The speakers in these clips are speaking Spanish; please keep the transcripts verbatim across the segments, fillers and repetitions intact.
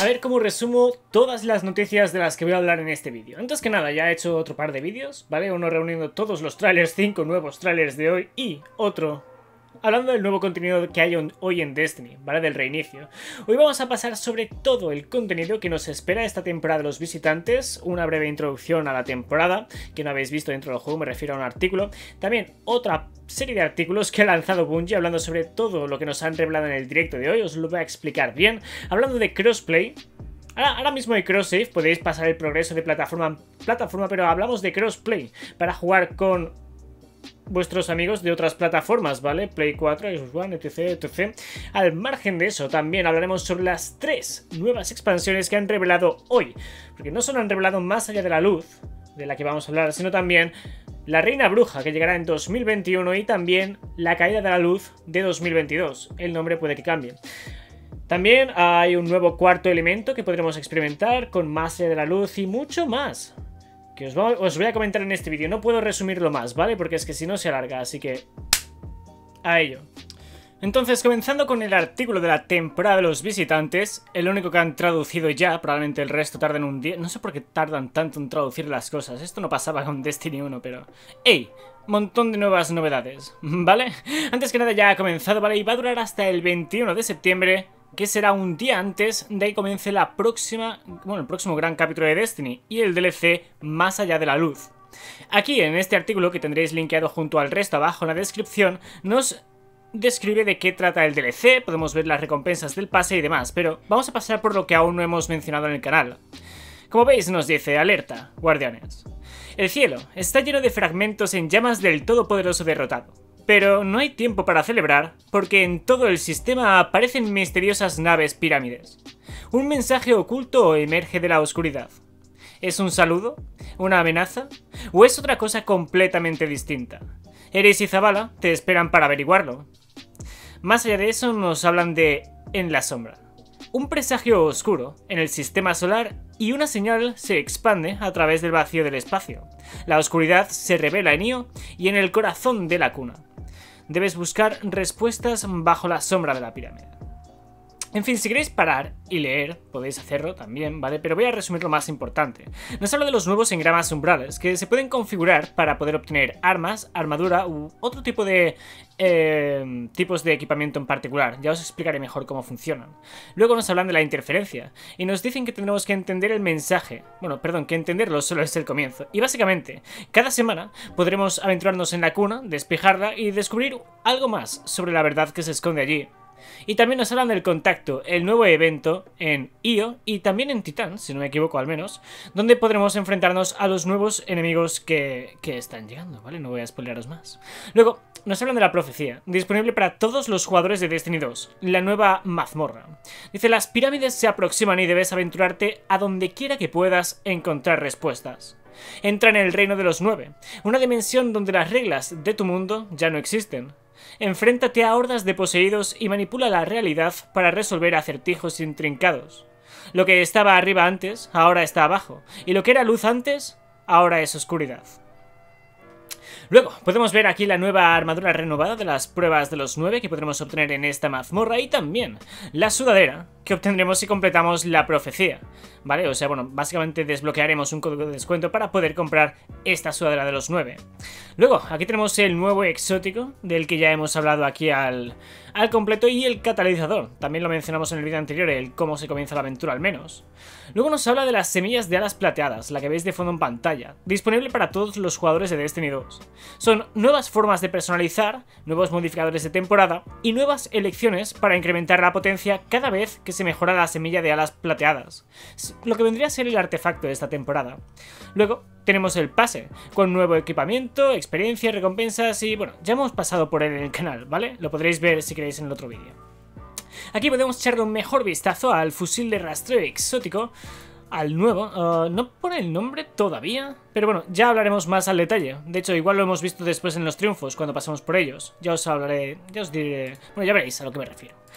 a ver cómo resumo todas las noticias de las que voy a hablar en este vídeo. Antes que nada, ya he hecho otro par de vídeos, ¿vale? Uno reuniendo todos los trailers, cinco nuevos trailers de hoy y otro hablando del nuevo contenido que hay hoy en Destiny, ¿vale? Del reinicio. Hoy vamos a pasar sobre todo el contenido que nos espera esta temporada de los visitantes, una breve introducción a la temporada, que no habéis visto dentro del juego, me refiero a un artículo. También otra serie de artículos que ha lanzado Bungie hablando sobre todo lo que nos han revelado en el directo de hoy, os lo voy a explicar bien. Hablando de crossplay. Ahora, ahora mismo hay cross-save, podéis pasar el progreso de plataforma en plataforma, pero hablamos de crossplay para jugar con vuestros amigos de otras plataformas, ¿vale? Play cuatro, Xbox One, etc, etcétera. Al margen de eso, también hablaremos sobre las tres nuevas expansiones que han revelado hoy, porque no solo han revelado Más allá de la luz, de la que vamos a hablar, sino también La Reina Bruja, que llegará en dos mil veintiuno, y también La Caída de la Luz de dos mil veintidós. El nombre puede que cambie. También hay un nuevo cuarto elemento que podremos experimentar con Más allá de la luz y mucho más, que os, va, os voy a comentar en este vídeo. No puedo resumirlo más, ¿vale? Porque es que si no se alarga, así que a ello. Entonces, comenzando con el artículo de la temporada de los visitantes, el único que han traducido ya, probablemente el resto tarden un día. No sé por qué tardan tanto en traducir las cosas, esto no pasaba con Destiny uno, pero... ¡Ey! Montón de nuevas novedades, ¿vale? Antes que nada ya ha comenzado, ¿vale? Y va a durar hasta el veintiuno de septiembre, que será un día antes de que comience la próxima, bueno, el próximo gran capítulo de Destiny y el D L C Más allá de la luz. Aquí en este artículo, que tendréis linkeado junto al resto abajo en la descripción, nos describe de qué trata el D L C, podemos ver las recompensas del pase y demás, pero vamos a pasar por lo que aún no hemos mencionado en el canal. Como veis nos dice: alerta, guardianes. El cielo está lleno de fragmentos en llamas del todopoderoso derrotado. Pero no hay tiempo para celebrar, porque en todo el sistema aparecen misteriosas naves pirámides. Un mensaje oculto emerge de la oscuridad. ¿Es un saludo? ¿Una amenaza? ¿O es otra cosa completamente distinta? Eris y Zavala te esperan para averiguarlo. Más allá de eso nos hablan de En la sombra. Un presagio oscuro en el sistema solar y una señal se expande a través del vacío del espacio. La oscuridad se revela en Io y en el corazón de la cuna. Debes buscar respuestas bajo la sombra de la pirámide. En fin, si queréis parar y leer, podéis hacerlo también, ¿vale? Pero voy a resumir lo más importante. Nos habla de los nuevos engramas umbrales, que se pueden configurar para poder obtener armas, armadura u otro tipo de eh, tipos de equipamiento en particular. Ya os explicaré mejor cómo funcionan. Luego nos hablan de la interferencia, y nos dicen que tendremos que entender el mensaje. Bueno, perdón, que entenderlo solo es el comienzo. Y básicamente, cada semana podremos aventurarnos en la cuna, despejarla y descubrir algo más sobre la verdad que se esconde allí. Y también nos hablan del contacto, el nuevo evento en Io y también en Titán, si no me equivoco al menos, donde podremos enfrentarnos a los nuevos enemigos que, que están llegando, ¿vale? No voy a spoilearos más. Luego, nos hablan de la profecía, disponible para todos los jugadores de Destiny dos, la nueva mazmorra. Dice: las pirámides se aproximan y debes aventurarte a donde quiera que puedas encontrar respuestas. Entra en el reino de los nueve, una dimensión donde las reglas de tu mundo ya no existen. Enfréntate a hordas de poseídos y manipula la realidad para resolver acertijos intrincados. Lo que estaba arriba antes, ahora está abajo, y lo que era luz antes, ahora es oscuridad. Luego, podemos ver aquí la nueva armadura renovada de las pruebas de los nueve que podremos obtener en esta mazmorra, y también la sudadera que obtendremos si completamos la profecía, ¿vale? O sea, bueno, básicamente desbloquearemos un código de descuento para poder comprar esta sudadera de los nueve. Luego, aquí tenemos el nuevo exótico, del que ya hemos hablado aquí al, al completo, y el catalizador. También lo mencionamos en el vídeo anterior, el cómo se comienza la aventura al menos. Luego nos habla de las semillas de alas plateadas, la que veis de fondo en pantalla, disponible para todos los jugadores de Destiny dos. Son nuevas formas de personalizar, nuevos modificadores de temporada y nuevas elecciones para incrementar la potencia cada vez que se mejora la semilla de alas plateadas, lo que vendría a ser el artefacto de esta temporada. Luego tenemos el pase, con nuevo equipamiento, experiencia, recompensas y bueno, ya hemos pasado por él en el canal, ¿vale? Lo podréis ver si queréis en el otro vídeo. Aquí podemos echarle un mejor vistazo al fusil de rastreo exótico, al nuevo, uh, no pone el nombre todavía, pero bueno, ya hablaremos más al detalle. De hecho, igual lo hemos visto después en los triunfos, cuando pasamos por ellos. Ya os hablaré, ya os diré, bueno, ya veréis a lo que me refiero.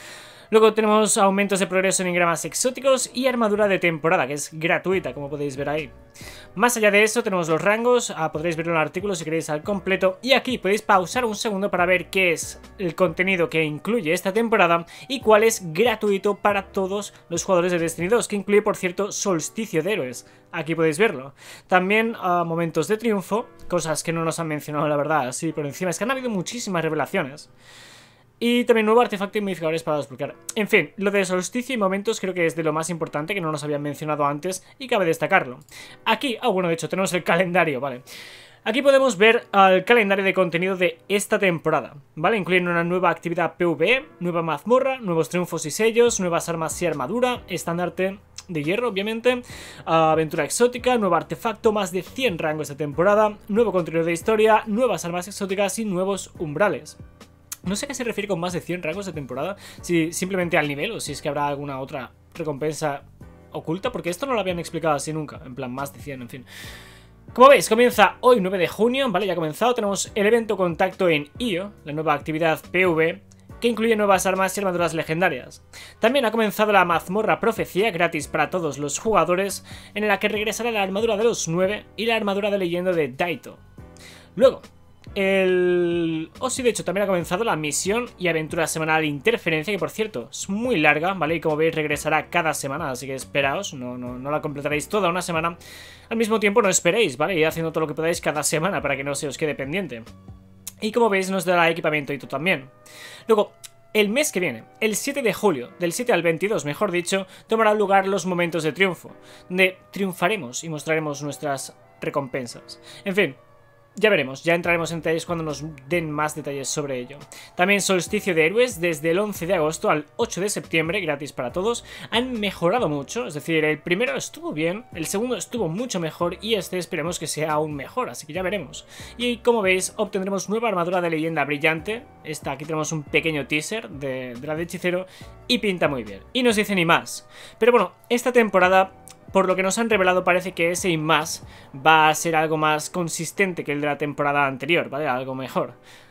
Luego tenemos aumentos de progreso en engramas exóticos y armadura de temporada, que es gratuita, como podéis ver ahí. Más allá de eso tenemos los rangos, ah, podréis verlo en el artículo si queréis al completo, y aquí podéis pausar un segundo para ver qué es el contenido que incluye esta temporada y cuál es gratuito para todos los jugadores de Destiny dos, que incluye, por cierto, Solsticio de Héroes. Aquí podéis verlo. También uh, momentos de triunfo, cosas que no nos han mencionado la verdad, así por encima, es que han habido muchísimas revelaciones. Y también nuevo artefacto y modificadores para desbloquear. En fin, lo de solsticio y momentos creo que es de lo más importante, que no nos habían mencionado antes y cabe destacarlo. Aquí, ah bueno, de hecho tenemos el calendario, vale. Aquí podemos ver el calendario de contenido de esta temporada, ¿vale? Incluyendo una nueva actividad PvE, nueva mazmorra, nuevos triunfos y sellos, nuevas armas y armadura, estandarte de hierro, obviamente, aventura exótica, nuevo artefacto, más de cien rangos de temporada, nuevo contenido de historia, nuevas armas exóticas y nuevos umbrales. No sé a qué se refiere con más de cien rangos de temporada, si simplemente al nivel o si es que habrá alguna otra recompensa oculta, porque esto no lo habían explicado así nunca, en plan más de cien, en fin. Como veis, comienza hoy nueve de junio, ¿vale? Ya ha comenzado, tenemos el evento contacto en I O, la nueva actividad PvE, que incluye nuevas armas y armaduras legendarias. También ha comenzado la mazmorra profecía, gratis para todos los jugadores, en la que regresará la armadura de los nueve y la armadura de leyenda de Daito. Luego, el... Oh, sí, de hecho, también ha comenzado la misión y aventura semanal Interferencia, que por cierto, es muy larga, ¿vale? Y como veis, regresará cada semana, así que esperaos, no, no, no la completaréis toda una semana. Al mismo tiempo, no esperéis, ¿vale? Ir haciendo todo lo que podáis cada semana para que no se os quede pendiente. Y como veis, nos dará equipamiento y todo también. Luego, el mes que viene, el siete de julio, del siete al veintidós, mejor dicho, tomarán lugar los momentos de triunfo, donde triunfaremos y mostraremos nuestras recompensas. En fin, ya veremos, ya entraremos en detalles cuando nos den más detalles sobre ello. También Solsticio de Héroes, desde el once de agosto al ocho de septiembre, gratis para todos. Han mejorado mucho, es decir, el primero estuvo bien, el segundo estuvo mucho mejor y este esperemos que sea aún mejor, así que ya veremos. Y como veis, obtendremos nueva armadura de leyenda brillante. Esta, aquí tenemos un pequeño teaser de, de la de hechicero y pinta muy bien. Y nos dice ni más. Pero bueno, esta temporada, por lo que nos han revelado, parece que ese y más va a ser algo más consistente que el de la temporada anterior, ¿vale? Algo mejor.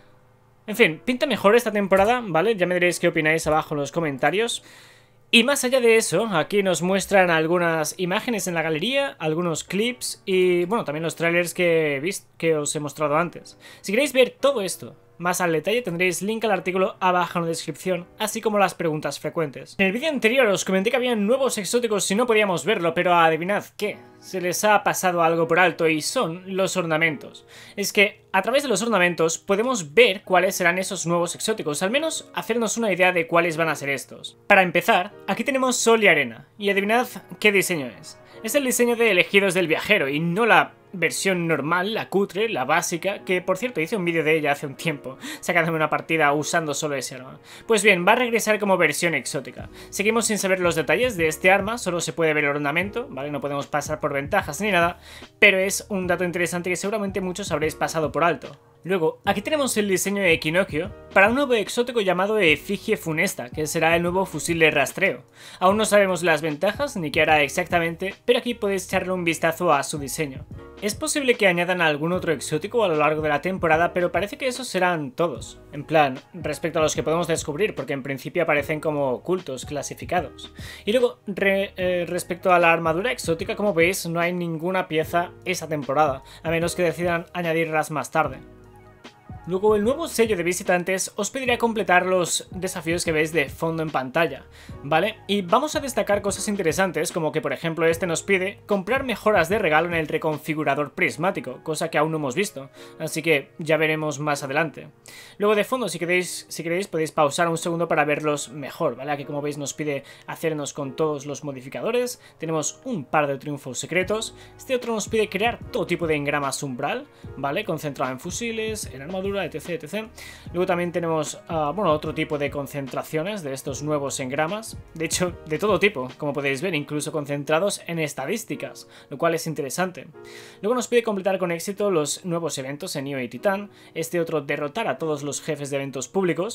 En fin, pinta mejor esta temporada, ¿vale? Ya me diréis qué opináis abajo en los comentarios. Y más allá de eso, aquí nos muestran algunas imágenes en la galería, algunos clips y, bueno, también los trailers que, he visto, que os he mostrado antes. Si queréis ver todo esto más al detalle, tendréis link al artículo abajo en la descripción, así como las preguntas frecuentes. En el vídeo anterior os comenté que había nuevos exóticos si no podíamos verlo, pero adivinad qué, se les ha pasado algo por alto y son los ornamentos. Es que a través de los ornamentos podemos ver cuáles serán esos nuevos exóticos, al menos hacernos una idea de cuáles van a ser estos. Para empezar, aquí tenemos Sol y Arena, y adivinad qué diseño es. Es el diseño de Elegidos del Viajero y no la versión normal, la cutre, la básica, que por cierto hice un vídeo de ella hace un tiempo, sacándome una partida usando solo ese arma. Pues bien, va a regresar como versión exótica. Seguimos sin saber los detalles de este arma, solo se puede ver el ornamento, ¿vale? No podemos pasar por ventajas ni nada, pero es un dato interesante que seguramente muchos habréis pasado por alto. Luego, aquí tenemos el diseño de Equinoccio para un nuevo exótico llamado Efigie Funesta, que será el nuevo fusil de rastreo. Aún no sabemos las ventajas ni qué hará exactamente, pero aquí podéis echarle un vistazo a su diseño. Es posible que añadan algún otro exótico a lo largo de la temporada, pero parece que esos serán todos. En plan, respecto a los que podemos descubrir, porque en principio aparecen como ocultos, clasificados. Y luego, re, eh, respecto a la armadura exótica, como veis, no hay ninguna pieza esa temporada, a menos que decidan añadirlas más tarde. Luego, el nuevo sello de visitantes os pedirá completar los desafíos que veis de fondo en pantalla, ¿vale? Y vamos a destacar cosas interesantes, como que por ejemplo este nos pide comprar mejoras de regalo en el reconfigurador prismático, cosa que aún no hemos visto, así que ya veremos más adelante. Luego de fondo, si queréis, si queréis podéis pausar un segundo para verlos mejor, ¿vale? Aquí como veis nos pide hacernos con todos los modificadores, tenemos un par de triunfos secretos, este otro nos pide crear todo tipo de engramas umbral, ¿vale? Concentrado en fusiles, en armadura, etc, etcétera. Luego también tenemos uh, bueno, otro tipo de concentraciones de estos nuevos engramas, de hecho de todo tipo, como podéis ver, incluso concentrados en estadísticas, lo cual es interesante. Luego nos pide completar con éxito los nuevos eventos en I O y Titán, este otro derrotar a todos los jefes de eventos públicos,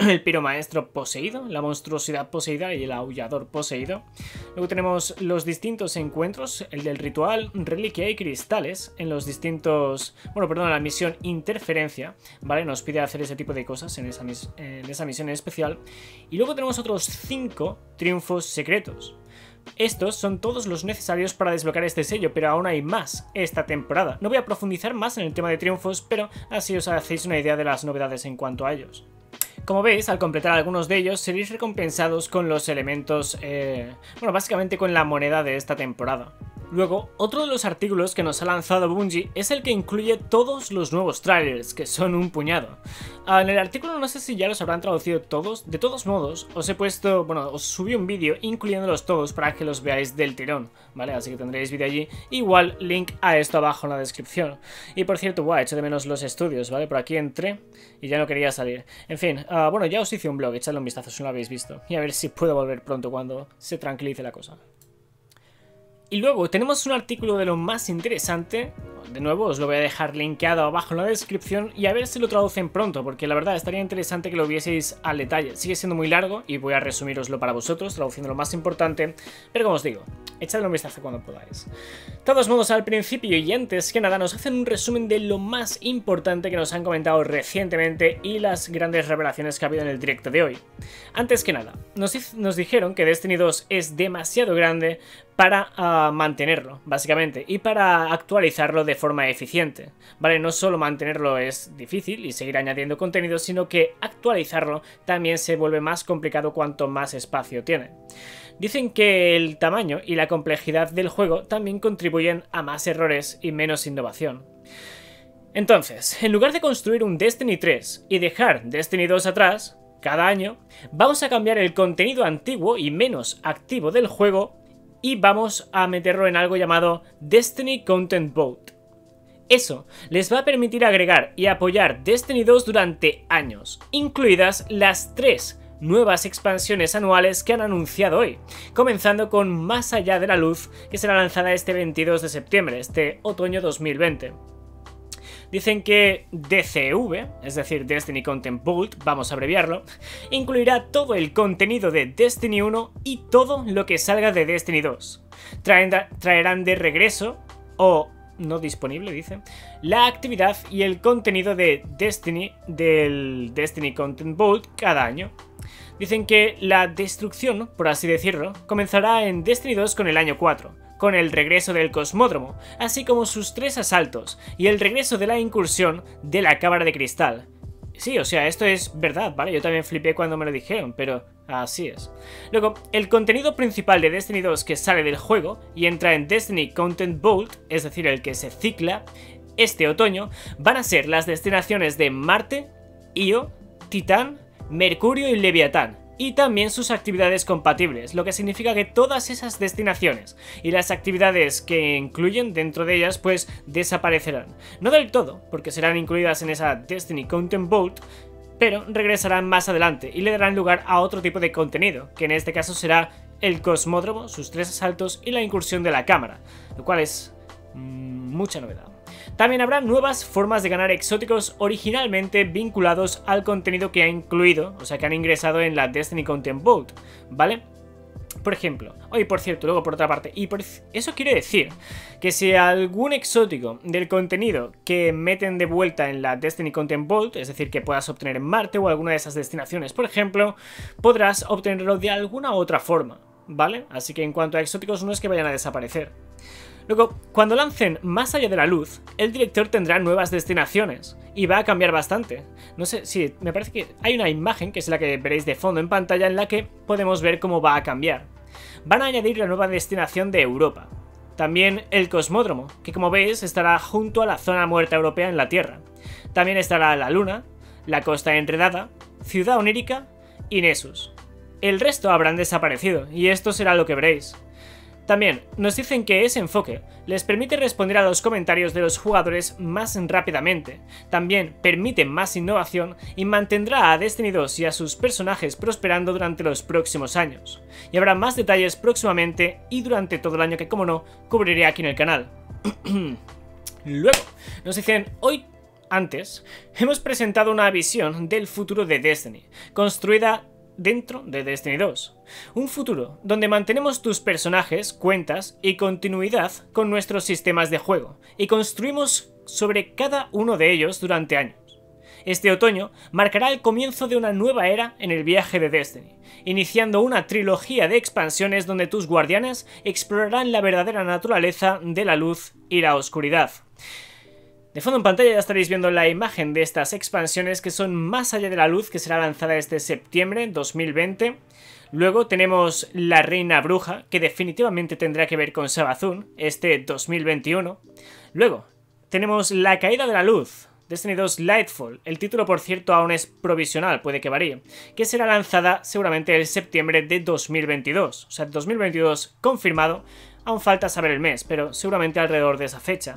el piromaestro poseído, la monstruosidad poseída y el aullador poseído. Luego tenemos los distintos encuentros, el del ritual, reliquia y cristales, en los distintos... Bueno, perdón, la misión interferencia, ¿vale? Nos pide hacer ese tipo de cosas en esa, mis... en esa misión en especial. Y luego tenemos otros cinco triunfos secretos. Estos son todos los necesarios para desbloquear este sello, pero aún hay más esta temporada. No voy a profundizar más en el tema de triunfos, pero así os hacéis una idea de las novedades en cuanto a ellos. Como veis, al completar algunos de ellos seréis recompensados con los elementos, eh, bueno, básicamente con la moneda de esta temporada. Luego, otro de los artículos que nos ha lanzado Bungie es el que incluye todos los nuevos trailers, que son un puñado. En el artículo no sé si ya los habrán traducido todos, de todos modos os he puesto, bueno, os subí un vídeo incluyéndolos todos para que los veáis del tirón, ¿vale? Así que tendréis vídeo allí, igual link a esto abajo en la descripción. Y por cierto, guau, echo de menos los estudios, ¿vale? Por aquí entré y ya no quería salir. En fin, uh, bueno, ya os hice un blog, echadle un vistazo si no lo habéis visto, y a ver si puedo volver pronto cuando se tranquilice la cosa. Y luego tenemos un artículo de lo más interesante, de nuevo os lo voy a dejar linkeado abajo en la descripción y a ver si lo traducen pronto, porque la verdad estaría interesante que lo vieseis al detalle. Sigue siendo muy largo y voy a resumiroslo para vosotros, traduciendo lo más importante, pero como os digo, echadle un vistazo cuando podáis. De todos modos, al principio y antes que nada nos hacen un resumen de lo más importante que nos han comentado recientemente y las grandes revelaciones que ha habido en el directo de hoy. Antes que nada, nos, nos dijeron que Destiny dos es demasiado grande para uh, mantenerlo, básicamente, y para actualizarlo de forma eficiente, ¿vale? No solo mantenerlo es difícil y seguir añadiendo contenido, sino que actualizarlo también se vuelve más complicado cuanto más espacio tiene. Dicen que el tamaño y la complejidad del juego también contribuyen a más errores y menos innovación. Entonces, en lugar de construir un Destiny tres y dejar Destiny dos atrás, cada año, vamos a cambiar el contenido antiguo y menos activo del juego y vamos a meterlo en algo llamado Destiny Content Vault. Eso les va a permitir agregar y apoyar Destiny dos durante años, incluidas las tres nuevas expansiones anuales que han anunciado hoy, comenzando con Más Allá de la Luz, que será lanzada este veintidós de septiembre, este otoño dos mil veinte. Dicen que D C V, es decir, Destiny Content Vault, vamos a abreviarlo, incluirá todo el contenido de Destiny uno y todo lo que salga de Destiny dos. Traen, traerán de regreso, o no disponible, dicen, la actividad y el contenido de Destiny del Destiny Content Vault cada año. Dicen que la destrucción, por así decirlo, comenzará en Destiny dos con el año cuatro. Con el regreso del Cosmódromo, así como sus tres asaltos y el regreso de la incursión de la Cámara de Cristal. Sí, o sea, esto es verdad, ¿vale? Yo también flipé cuando me lo dijeron, pero así es. Luego, el contenido principal de Destiny dos que sale del juego y entra en Destiny Content Vault, es decir, el que se cicla este otoño, van a ser las destinaciones de Marte, Io, Titán, Mercurio y Leviatán, y también sus actividades compatibles, lo que significa que todas esas destinaciones y las actividades que incluyen dentro de ellas pues desaparecerán. No del todo, porque serán incluidas en esa Destiny Content Vault, pero regresarán más adelante y le darán lugar a otro tipo de contenido, que en este caso será el Cosmódromo, sus tres asaltos y la incursión de la cámara, lo cual es mmm, mucha novedad. También habrá nuevas formas de ganar exóticos originalmente vinculados al contenido que ha incluido, o sea que han ingresado en la Destiny Content Vault, ¿vale? Por ejemplo, oye, por cierto, luego por otra parte, y por eso quiere decir que si algún exótico del contenido que meten de vuelta en la Destiny Content Vault, es decir, que puedas obtener en Marte o alguna de esas destinaciones, por ejemplo, podrás obtenerlo de alguna otra forma, ¿vale? Así que en cuanto a exóticos no es que vayan a desaparecer. Luego, cuando lancen Más Allá de la Luz, el director tendrá nuevas destinaciones y va a cambiar bastante. No sé, sí, me parece que hay una imagen, que es la que veréis de fondo en pantalla, en la que podemos ver cómo va a cambiar. Van a añadir la nueva destinación de Europa. También el Cosmódromo, que como veis estará junto a la zona muerta europea en la Tierra. También estará la Luna, la Costa Enredada, Ciudad Onírica y Nessus. El resto habrán desaparecido, y esto será lo que veréis. También nos dicen que ese enfoque les permite responder a los comentarios de los jugadores más rápidamente, también permite más innovación y mantendrá a Destiny dos y a sus personajes prosperando durante los próximos años. Y habrá más detalles próximamente y durante todo el año que, como no, cubriré aquí en el canal. Luego, nos dicen, hoy antes, hemos presentado una visión del futuro de Destiny, construida dentro de Destiny dos. Un futuro donde mantenemos tus personajes, cuentas y continuidad con nuestros sistemas de juego, y construimos sobre cada uno de ellos durante años. Este otoño marcará el comienzo de una nueva era en el viaje de Destiny, iniciando una trilogía de expansiones donde tus guardianes explorarán la verdadera naturaleza de la luz y la oscuridad. De fondo en pantalla ya estaréis viendo la imagen de estas expansiones que son Más allá de la luz, que será lanzada este septiembre dos mil veinte. Luego tenemos La Reina Bruja, que definitivamente tendrá que ver con Savathûn, este dos mil veintiuno. Luego tenemos La Caída de la Luz, Destiny dos Lightfall, el título por cierto aún es provisional, puede que varíe, que será lanzada seguramente el septiembre de dos mil veintidós. O sea, dos mil veintidós confirmado, aún falta saber el mes, pero seguramente alrededor de esa fecha.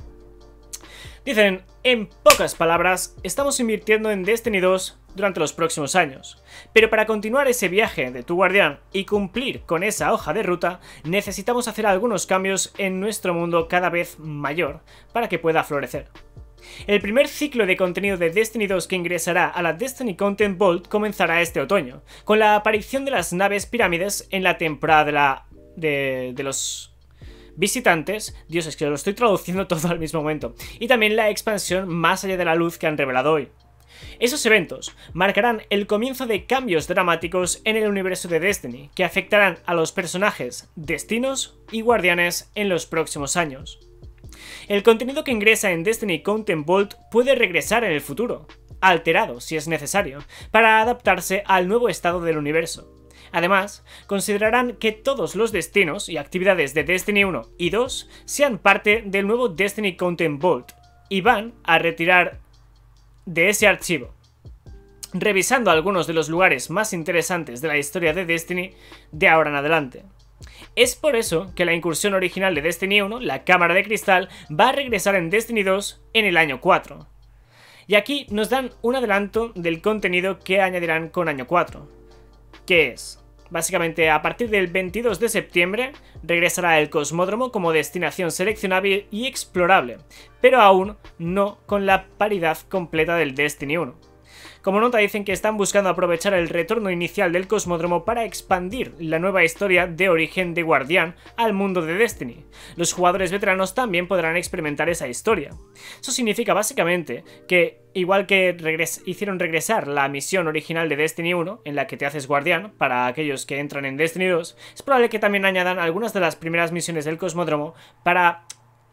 Dicen, en pocas palabras, estamos invirtiendo en Destiny dos durante los próximos años, pero para continuar ese viaje de tu guardián y cumplir con esa hoja de ruta, necesitamos hacer algunos cambios en nuestro mundo cada vez mayor para que pueda florecer. El primer ciclo de contenido de Destiny dos que ingresará a la Destiny Content Vault comenzará este otoño, con la aparición de las naves pirámides en la temporada de, la, de, de los visitantes. Dios, es que lo estoy traduciendo todo al mismo momento. Y también la expansión Más allá de la luz que han revelado hoy. Esos eventos marcarán el comienzo de cambios dramáticos en el universo de Destiny, que afectarán a los personajes, destinos y guardianes en los próximos años. El contenido que ingresa en Destiny Content Vault puede regresar en el futuro, alterado si es necesario, para adaptarse al nuevo estado del universo. Además, considerarán que todos los destinos y actividades de Destiny uno y dos sean parte del nuevo Destiny Content Vault y van a retirar de ese archivo, revisando algunos de los lugares más interesantes de la historia de Destiny de ahora en adelante. Es por eso que la incursión original de Destiny uno, la Cámara de Cristal, va a regresar en Destiny dos en el año cuatro. Y aquí nos dan un adelanto del contenido que añadirán con año cuatro, que es, básicamente a partir del veintidós de septiembre regresará el Cosmódromo como destinación seleccionable y explorable, pero aún no con la paridad completa del Destiny uno. Como nota dicen que están buscando aprovechar el retorno inicial del Cosmódromo para expandir la nueva historia de origen de Guardián al mundo de Destiny. Los jugadores veteranos también podrán experimentar esa historia. Eso significa básicamente que, igual que regres- hicieron regresar la misión original de Destiny uno, en la que te haces Guardián, para aquellos que entran en Destiny dos, es probable que también añadan algunas de las primeras misiones del Cosmódromo para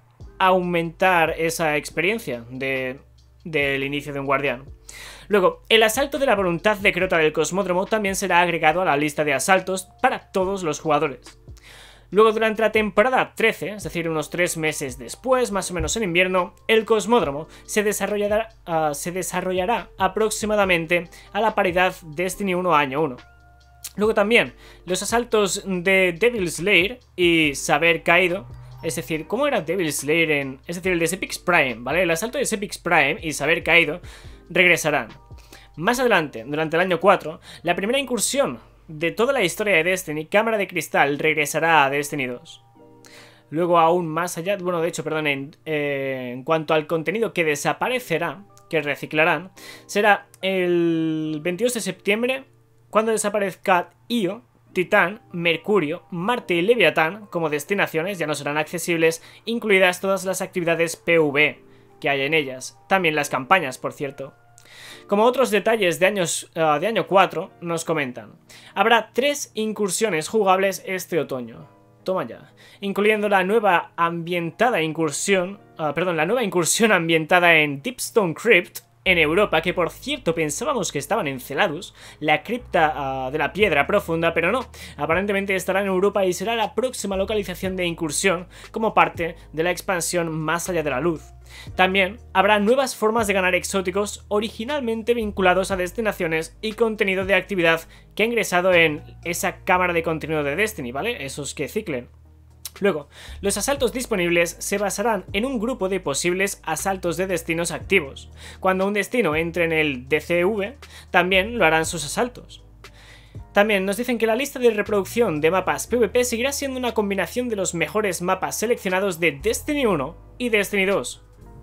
aumentar esa experiencia de, del inicio de un Guardián. Luego, el asalto de la voluntad de Crota del Cosmódromo también será agregado a la lista de asaltos para todos los jugadores. Luego, durante la temporada trece, es decir, unos tres meses después, más o menos en invierno, el Cosmódromo se desarrollará, uh, se desarrollará aproximadamente a la paridad Destiny uno año uno. Luego también, los asaltos de Devil's Lair y Saber Caído, es decir, ¿cómo era Devil's Slayer en...? Es decir, el de Sepix Prime, ¿vale? El asalto de Sepix Prime y Saber Caído regresarán. Más adelante, durante el año cuatro, la primera incursión de toda la historia de Destiny, Cámara de Cristal, regresará a Destiny dos. Luego aún más allá, bueno, de hecho, perdón, en, eh, en cuanto al contenido que desaparecerá, que reciclarán, será el veintidós de septiembre, cuando desaparezca Io, Titán, Mercurio, Marte y Leviatán como destinaciones ya no serán accesibles, incluidas todas las actividades PvE que hay en ellas, también las campañas, por cierto. Como otros detalles de, años, uh, de año cuatro, nos comentan: habrá tres incursiones jugables este otoño. Toma ya. Incluyendo la nueva ambientada incursión, uh, perdón, la nueva incursión ambientada en Deepstone Crypt, en Europa, que por cierto pensábamos que estaban en Celadus, la cripta uh, de la piedra profunda, pero no, aparentemente estará en Europa y será la próxima localización de incursión como parte de la expansión Más allá de la luz. También habrá nuevas formas de ganar exóticos originalmente vinculados a destinaciones y contenido de actividad que ha ingresado en esa cámara de contenido de Destiny, ¿vale? Esos que ciclen. Luego, los asaltos disponibles se basarán en un grupo de posibles asaltos de destinos activos. Cuando un destino entre en el D C V, también lo harán sus asaltos. También nos dicen que la lista de reproducción de mapas PvP seguirá siendo una combinación de los mejores mapas seleccionados de Destiny uno y Destiny dos.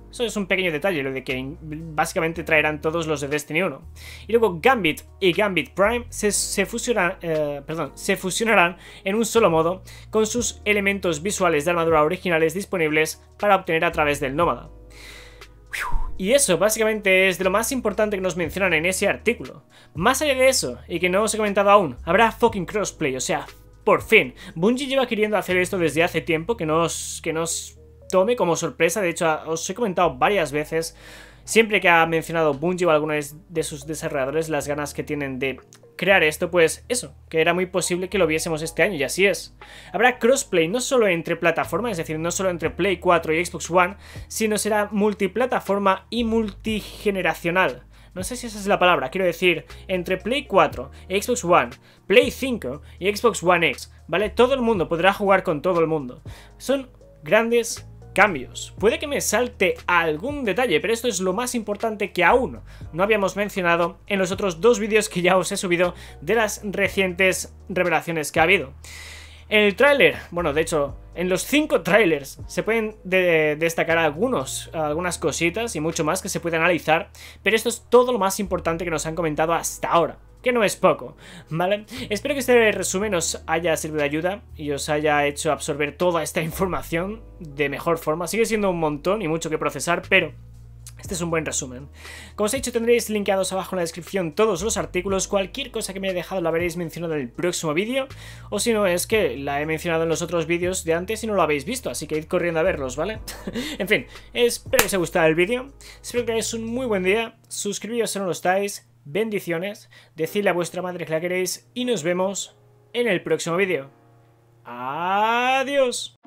Eso es un pequeño detalle, lo de que básicamente traerán todos los de Destiny uno. Y luego Gambit y Gambit Prime se, se, fusionan, eh, perdón, se fusionarán en un solo modo con sus elementos visuales de armadura originales disponibles para obtener a través del Nómada. Y eso básicamente es de lo más importante que nos mencionan en ese artículo. Más allá de eso, y que no os he comentado aún, habrá fucking crossplay, o sea, por fin. Bungie lleva queriendo hacer esto desde hace tiempo, que nos, que nos tome como sorpresa. De hecho, os he comentado varias veces, siempre que ha mencionado Bungie o alguno de sus desarrolladores, las ganas que tienen de crear esto, pues eso, que era muy posible que lo viésemos este año, y así es. Habrá crossplay no solo entre plataformas, es decir, no solo entre Play cuatro y Xbox One, sino será multiplataforma y multigeneracional. No sé si esa es la palabra, quiero decir, entre Play cuatro, Xbox One, Play cinco y Xbox One X, ¿vale? Todo el mundo podrá jugar con todo el mundo. Son grandes cambios. Puede que me salte algún detalle, pero esto es lo más importante que aún no habíamos mencionado en los otros dos vídeos que ya os he subido de las recientes revelaciones que ha habido. El tráiler, bueno, de hecho, en los cinco trailers se pueden de destacar algunos, algunas cositas y mucho más que se puede analizar, pero esto es todo lo más importante que nos han comentado hasta ahora, que no es poco, ¿vale? Espero que este resumen os haya servido de ayuda y os haya hecho absorber toda esta información de mejor forma. Sigue siendo un montón y mucho que procesar, pero este es un buen resumen. Como os he dicho, tendréis linkeados abajo en la descripción todos los artículos. Cualquier cosa que me haya dejado la veréis mencionada en el próximo vídeo, o si no es que la he mencionado en los otros vídeos de antes y no lo habéis visto, así que id corriendo a verlos, ¿vale? En fin, espero que os haya gustado el vídeo, espero que tengáis un muy buen día, suscribíos si no lo estáis, bendiciones, decidle a vuestra madre que la queréis y nos vemos en el próximo vídeo. ¡Adiós!